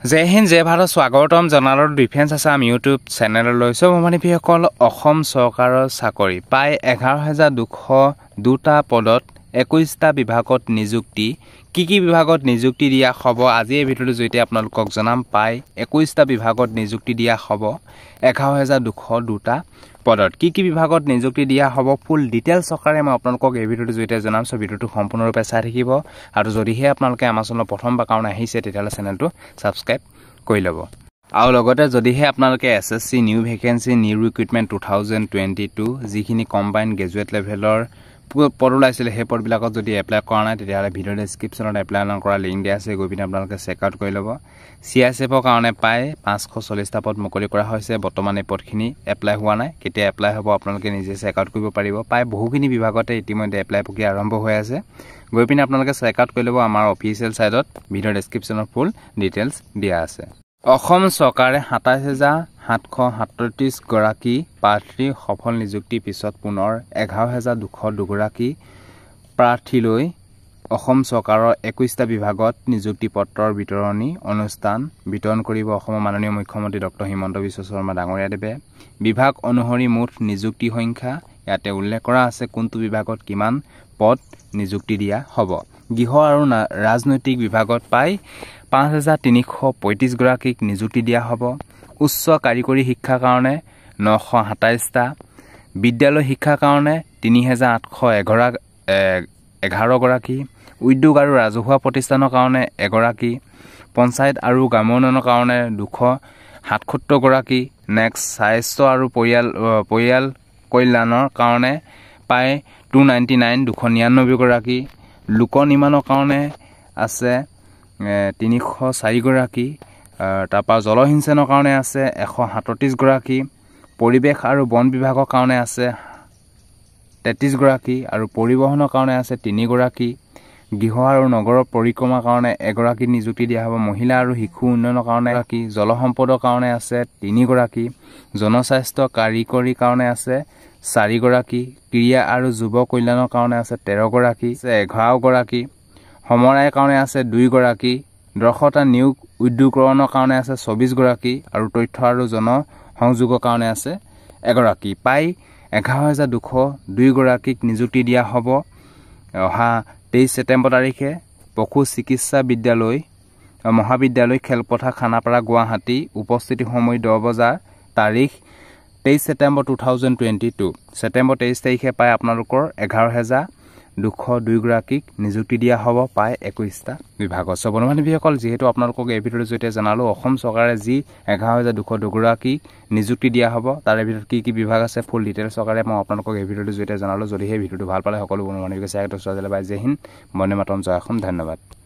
জয় হিন্দ জয় ভাৰত স্বাগতম জনালৰ ডিফেন্স আছাম ইউটিউব চেনেললৈ সব মানৱীসকল অসম চৰকাৰৰ চাকৰি প্ৰায় 11,202টা পদত 21টা বিভাগত নিযুক্তি কি বিভাগত নিযুক্তি দিয়া হ'ব আজি এই ভিডিঅ'টো জৰিয়তে আপোনালোকক জনাম প্ৰায় 21টা বিভাগত নিযুক্তি দিয়া হ'ব 11,202টা পদত কি বিভাগত নিযুক্তি দিয়া হ'ব ফুল ডিটেইলছ সহকাৰে মই আপোনালোকক এই ভিডিঅ'টো জৰিয়তে জনাম সব ভিডিঅ'টো সম্পূৰ্ণৰূপে চাই থাকিব আৰু যদিহে আপোনালোকে আমাৰ চেনেলত প্ৰথমবাৰ কাৰণে আহিছে তেতিয়াহ'লে চেনেলটো সাবস্ক্ৰাইব কৰি ল'ব আৰু লগতে যদিহে আপোনালোকে SSC new vacancy new recruitment 2022 যিখিনি কম্বাইন্ড গ্ৰেজুৱেট লেভেলৰ পদ ওলাইছিল সেই পদবিলাকত যদি এপ্লাই কৰা নাই তেতিয়াহ'লে ভিডিঅ' ডেছক্ৰিপশ্যনত এপ্লাই কৰা লিংক দিয়া আছে গৈ পিনে আপোনালোকে চেক আউট কৰি ল'ব সিএছএফৰ কাৰণে প্ৰায় 540টা পদ মুকলি কৰা হৈছে বৰ্তমান এই পদখিনি এপ্লাই হোৱা নাই কেতিয়া এপ্লাই হ'ব আপোনালোকে নিজে চেক আউট কৰিব পাৰিব প্ৰায় বহুখিনি বিভাগতে ইতিমধ্যে এপ্লাই প্ৰক্ৰিয়া আৰম্ভ হৈ আছে গৈ পিনে আপোনালোকে চেক আউট কৰি ল'ব আমাৰ অফিচিয়েল সাইটত ভিডিঅ' ডেছক্ৰিপশ্যনত ফুল ডিটেইলছ দিয়া আছে অসম চৰকাৰে 27,737 গৰাকী প্ৰাৰ্থী সফল নিযুক্তি পিছত পুনৰ 11,202 গৰাকী প্ৰাৰ্থীলৈ অসম চৰকাৰৰ 21টা বিভাগত নিযুক্তি পত্ৰৰ বিতৰণী অনুষ্ঠান বিতৰণ কৰিব অসমৰ মাননীয় মুখ্যমন্ত্ৰী ডক্টৰ হিমন্ত বিশ্ব শৰ্মা ডাঙৰীয়া দেৱে বিভাগ অনুসৰি মুঠ নিযুক্তি সংখ্যা ইয়াতে উল্লেখ কৰা আছে কোনটো বিভাগত কিমান পদ নিযুক্তি দিয়া হ'ব গৃহ আৰু ৰাজনৈতিক বিভাগত প্ৰায় 5,335 গৰাকীক নিযুক্তি দিয়া হ'ব উচ্চ কাৰিকৰী শিক্ষাৰ কাৰণে 927টা বিদ্যালয় শিক্ষাৰ কাৰণে 3,811 গৰাকী উদ্যোগ আৰু ৰাজহুৱা প্ৰতিষ্ঠানৰ কাৰণে এগৰাকী পঞ্চায়ত আৰু গ্ৰাম্য উন্নয়নৰ কাৰণে 277 গৰাকী নেক্সট স্বাস্থ্য আৰু পৰিয়াল কল্যাণৰ কাৰণে প্ৰায় 299 গৰাকী লোক নিৰ্মাণৰ কাৰণে আছে 304 গৰাকী তাৰপা জলসিঞ্চনৰ কাৰণে আছে 137 গৰাকী পৰিৱেশ আৰু বন বিভাগৰ কাৰণে আছে 33 গৰাকী আৰু পৰিবহনৰ কাৰণে আছে 3 গৰাকী গৃহ আৰু নগৰ পৰিক্ৰমাৰ কাৰণে এগৰাকী নিযুক্তি দিয়া হ'ব মহিলা আৰু শিশু উন্নয়নৰ কাৰণে এগৰাকী জলসম্পদৰ কাৰণে আছে 3 গৰাকী জনস্বাস্থ্য কাৰিকৰী কাৰণে আছে 4 গৰাকী ক্ৰীড়া আৰু যুৱ কল্যাণৰ কাৰণে আছে 13 গৰাকী 11 গৰাকী সমৰায়ৰ কাৰণে আছে 2 গৰাকী দক্ষতা নিয়োগ উদ্যোগকৰণৰ কাৰণে আছে 24 গৰাকী আৰু তথ্য আৰু জনসংযোগৰ কাৰণে আছে এগৰাকী প্ৰায় 11,202 গৰাকীক নিযুক্তি দিয়া হ'ব অহা 23 ছেপ্টেম্বৰ তাৰিখে পশু চিকিৎসা মহাবিদ্যালয় খেলপথাৰ খানাপাৰা গুৱাহাটী উপস্থিতি সময় 10 বজাৰ তাৰিখ 23 ছেপ্টেম্বৰ 2022 ছেপ্টেম্বৰ 23 তাৰিখে প্ৰায় আপোনালোকৰ 11,202 গৰাকীক নিযুক্তি দিয়া হ'ব প্ৰায় 21টা বিভাগত সব মানৱীসকল যেহেতু আপোনালোকক এই ভিডিঅ'ৰ জৰিয়তে জনালো অসম চৰকাৰে যি 11,202 গৰাকীক নিযুক্তি দিয়া হ'ব তাৰে ভিতৰত কি বিভাগ আছে ফুল ডিটেইলছ সহকাৰে মই আপোনালোকক এই ভিডিঅ'ৰ জৰিয়তে জনালো যদি এই ভিডিঅ'টো ভাল পালে সকলো মানৱীক শ্বেয়াৰ কৰি দিলে বাই জয় হিন্দ বন্দে মাতৰম জয় অসম ধন্যবাদ